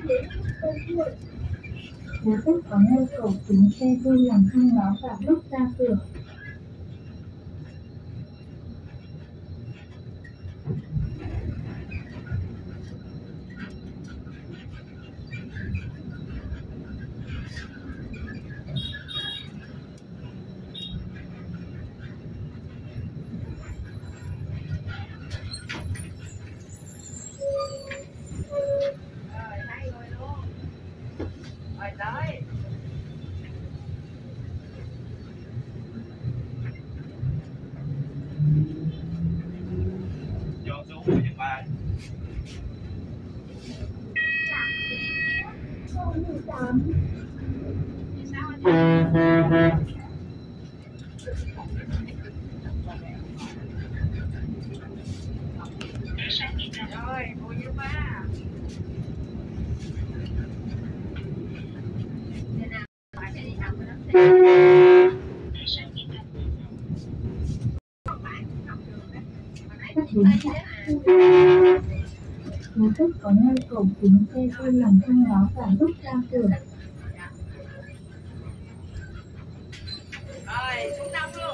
Nếu khách có nhu cầu kính xe vui lòng thông báo vào lúc ra cửa. Nếu khách có nhu cầu kính xe vui lòng thông báo vào lúc ra cửa. Rồi, xuống đông luôn.